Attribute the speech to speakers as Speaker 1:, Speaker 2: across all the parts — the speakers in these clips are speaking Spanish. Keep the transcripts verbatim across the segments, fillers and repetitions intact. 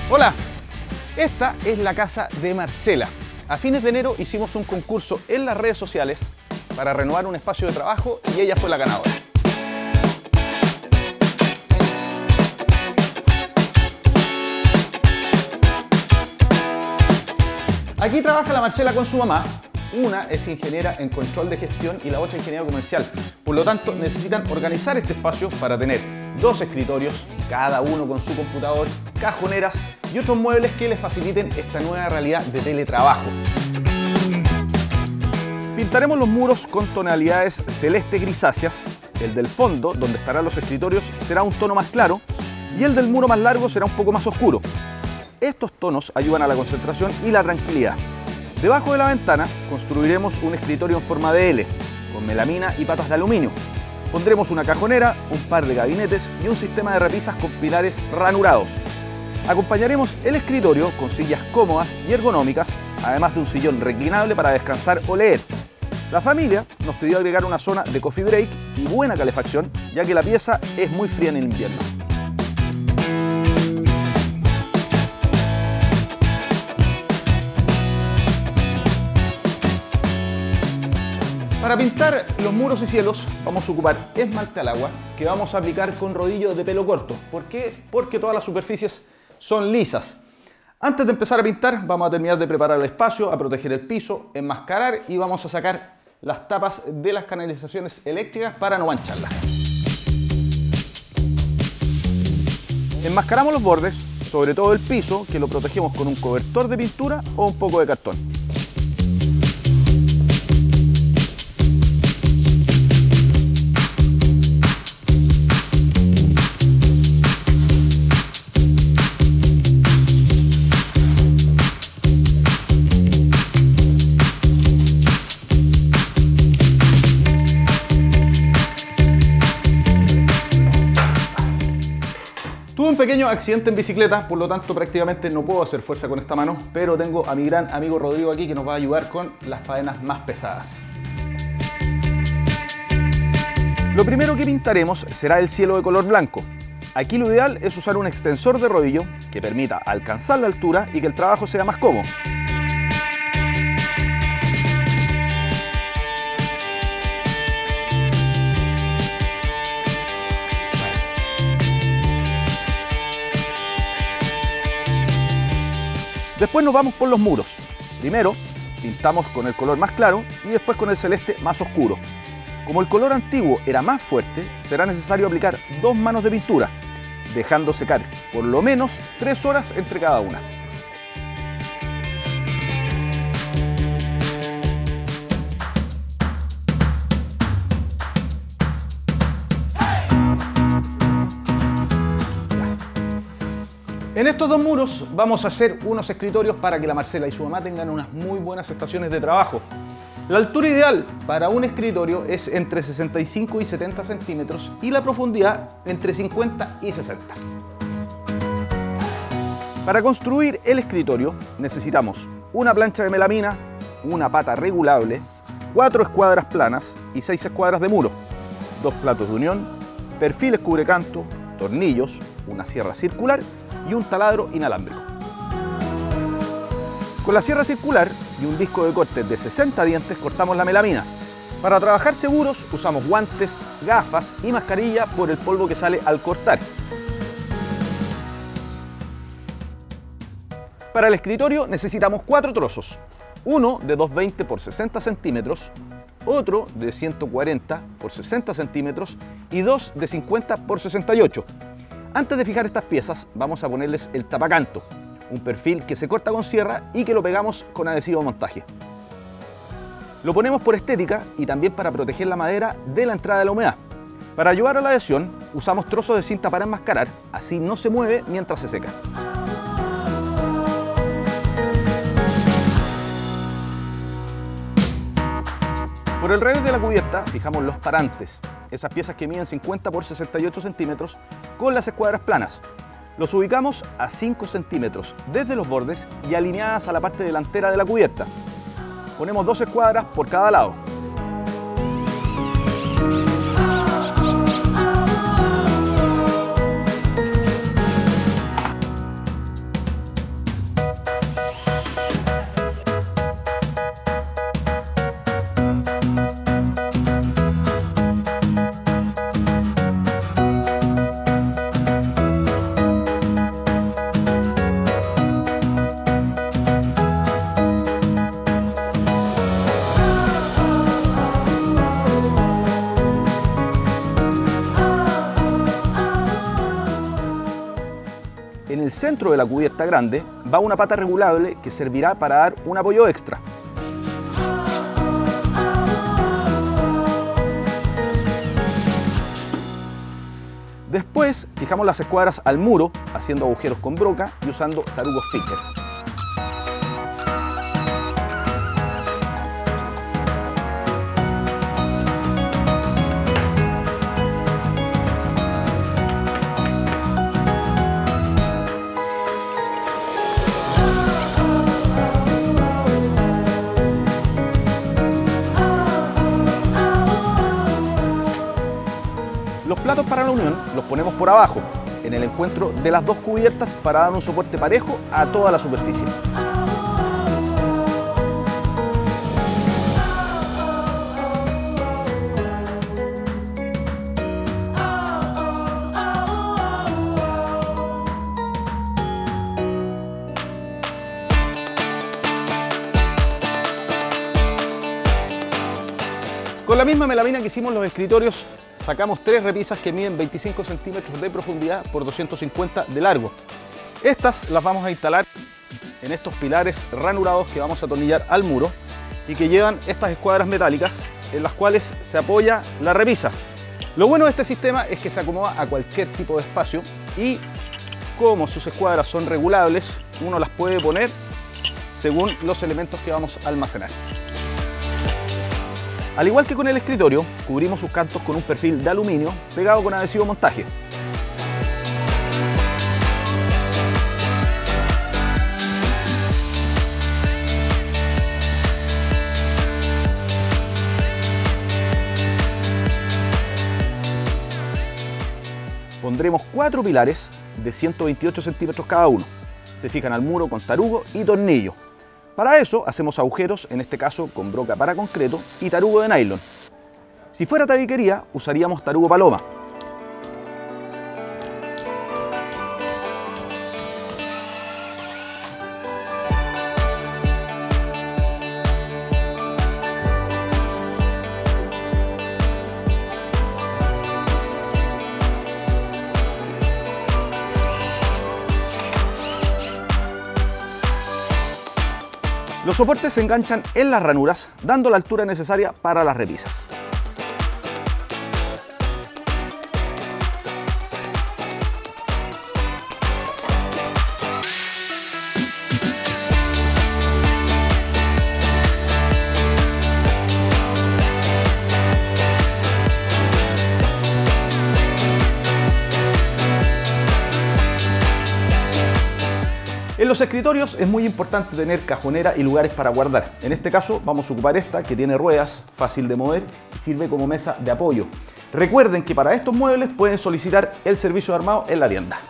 Speaker 1: Hola, esta es la casa de Marcela. A fines de enero hicimos un concurso en las redes sociales para renovar un espacio de trabajo y ella fue la ganadora. Aquí trabaja la Marcela con su mamá. Una es ingeniera en control de gestión y la otra ingeniera comercial. Por lo tanto, necesitan organizar este espacio para tener dos escritorios, cada uno con su computador, cajoneras y otros muebles que les faciliten esta nueva realidad de teletrabajo. Pintaremos los muros con tonalidades celeste grisáceas. El del fondo, donde estarán los escritorios, será un tono más claro y el del muro más largo será un poco más oscuro. Estos tonos ayudan a la concentración y la tranquilidad. Debajo de la ventana construiremos un escritorio en forma de L, con melamina y patas de aluminio. Pondremos una cajonera, un par de gabinetes y un sistema de repisas con pilares ranurados. Acompañaremos el escritorio con sillas cómodas y ergonómicas, además de un sillón reclinable para descansar o leer. La familia nos pidió agregar una zona de coffee break y buena calefacción, ya que la pieza es muy fría en el invierno. Para pintar los muros y cielos vamos a ocupar esmalte al agua que vamos a aplicar con rodillo de pelo corto. ¿Por qué? Porque todas las superficies son lisas. Antes de empezar a pintar vamos a terminar de preparar el espacio, a proteger el piso, enmascarar y vamos a sacar las tapas de las canalizaciones eléctricas para no mancharlas. Enmascaramos los bordes, sobre todo el piso, que lo protegemos con un cobertor de pintura o un poco de cartón. Tuve un pequeño accidente en bicicleta, por lo tanto prácticamente no puedo hacer fuerza con esta mano, pero tengo a mi gran amigo Rodrigo aquí que nos va a ayudar con las faenas más pesadas. Lo primero que pintaremos será el cielo de color blanco. Aquí lo ideal es usar un extensor de rodillo que permita alcanzar la altura y que el trabajo sea más cómodo. Después nos vamos por los muros. Primero pintamos con el color más claro y después con el celeste más oscuro. Como el color antiguo era más fuerte, será necesario aplicar dos manos de pintura, dejando secar por lo menos tres horas entre cada una. En estos dos muros vamos a hacer unos escritorios para que la Marcela y su mamá tengan unas muy buenas estaciones de trabajo. La altura ideal para un escritorio es entre sesenta y cinco y setenta centímetros y la profundidad entre cincuenta y sesenta. Para construir el escritorio necesitamos una plancha de melamina, una pata regulable, cuatro escuadras planas y seis escuadras de muro, dos platos de unión, perfiles cubrecanto, tornillos, una sierra circular y un taladro inalámbrico. Con la sierra circular y un disco de corte de sesenta dientes cortamos la melamina. Para trabajar seguros usamos guantes, gafas y mascarilla por el polvo que sale al cortar. Para el escritorio necesitamos cuatro trozos. Uno de doscientos veinte por sesenta centímetros, otro de ciento cuarenta por sesenta centímetros y dos de cincuenta por sesenta y ocho. Antes de fijar estas piezas vamos a ponerles el tapacanto, un perfil que se corta con sierra y que lo pegamos con adhesivo de montaje. Lo ponemos por estética y también para proteger la madera de la entrada de la humedad. Para ayudar a la adhesión usamos trozos de cinta para enmascarar, así no se mueve mientras se seca. Por el revés de la cubierta fijamos los parantes, esas piezas que miden cincuenta por sesenta y ocho centímetros con las escuadras planas. Los ubicamos a cinco centímetros desde los bordes y alineadas a la parte delantera de la cubierta. Ponemos dos escuadras por cada lado. En el centro de la cubierta grande va una pata regulable que servirá para dar un apoyo extra. Después fijamos las escuadras al muro, haciendo agujeros con broca y usando tarugos Ficker. Los platos para la unión los ponemos por abajo, en el encuentro de las dos cubiertas para dar un soporte parejo a toda la superficie. Con la misma melamina que hicimos los escritorios, sacamos tres repisas que miden veinticinco centímetros de profundidad por doscientos cincuenta de largo. Estas las vamos a instalar en estos pilares ranurados que vamos a atornillar al muro y que llevan estas escuadras metálicas en las cuales se apoya la repisa. Lo bueno de este sistema es que se acomoda a cualquier tipo de espacio y como sus escuadras son regulables, uno las puede poner según los elementos que vamos a almacenar. Al igual que con el escritorio, cubrimos sus cantos con un perfil de aluminio pegado con adhesivo montaje. Pondremos cuatro pilares de ciento veintiocho centímetros cada uno. Se fijan al muro con tarugo y tornillo. Para eso hacemos agujeros, en este caso con broca para concreto y tarugo de nylon. Si fuera tabiquería, usaríamos tarugo paloma. Los soportes se enganchan en las ranuras, dando la altura necesaria para las repisas. En los escritorios es muy importante tener cajonera y lugares para guardar. En este caso vamos a ocupar esta que tiene ruedas, fácil de mover y sirve como mesa de apoyo. Recuerden que para estos muebles pueden solicitar el servicio de armado en la tienda.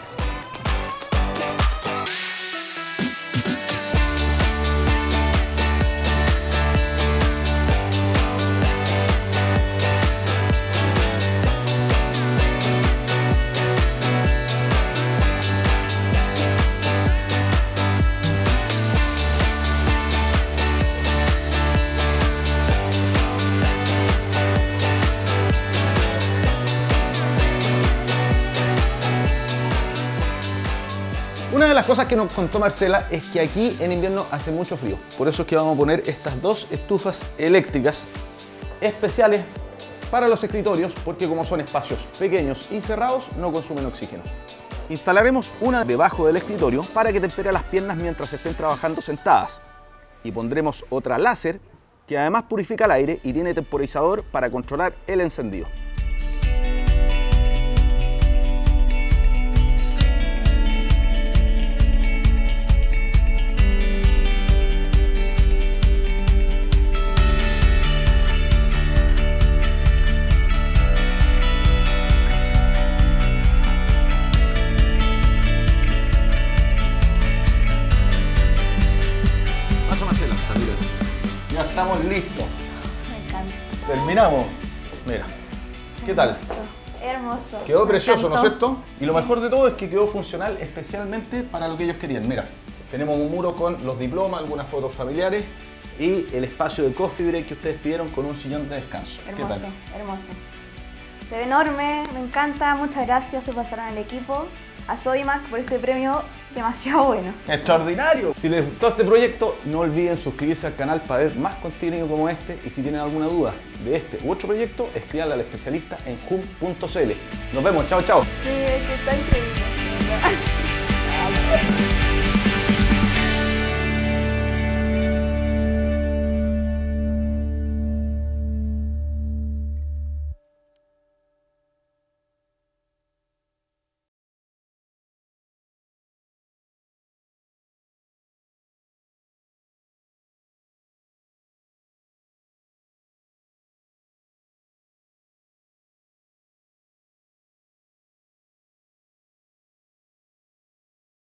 Speaker 1: Una de las cosas que nos contó Marcela es que aquí en invierno hace mucho frío. Por eso es que vamos a poner estas dos estufas eléctricas especiales para los escritorios, porque como son espacios pequeños y cerrados, no consumen oxígeno. Instalaremos una debajo del escritorio para que tempere las piernas mientras estén trabajando sentadas. Y pondremos otra láser que además purifica el aire y tiene temporizador para controlar el encendido. Ya estamos listos.
Speaker 2: Me encanta.
Speaker 1: Terminamos. Mira, ¿qué tal?
Speaker 2: Hermoso. Hermoso.
Speaker 1: Quedó
Speaker 2: Me
Speaker 1: precioso, ¿no es
Speaker 2: encantó.
Speaker 1: cierto? Y lo mejor de todo es que quedó funcional especialmente para lo que ellos querían. Mira, tenemos un muro con los diplomas, algunas fotos familiares y el espacio de coffee break que ustedes pidieron con un sillón de descanso.
Speaker 2: Hermoso,
Speaker 1: ¿Qué tal?
Speaker 2: hermoso. Se ve enorme, me encanta, muchas gracias, se pasaron al equipo, a Sodimac por este premio demasiado bueno.
Speaker 1: ¡Extraordinario! Si les gustó este proyecto, no olviden suscribirse al canal para ver más contenido como este y si tienen alguna duda de este u otro proyecto, escríbanle al especialista en jum punto c l. Nos vemos, chao, chao.
Speaker 2: Sí, es que está increíble.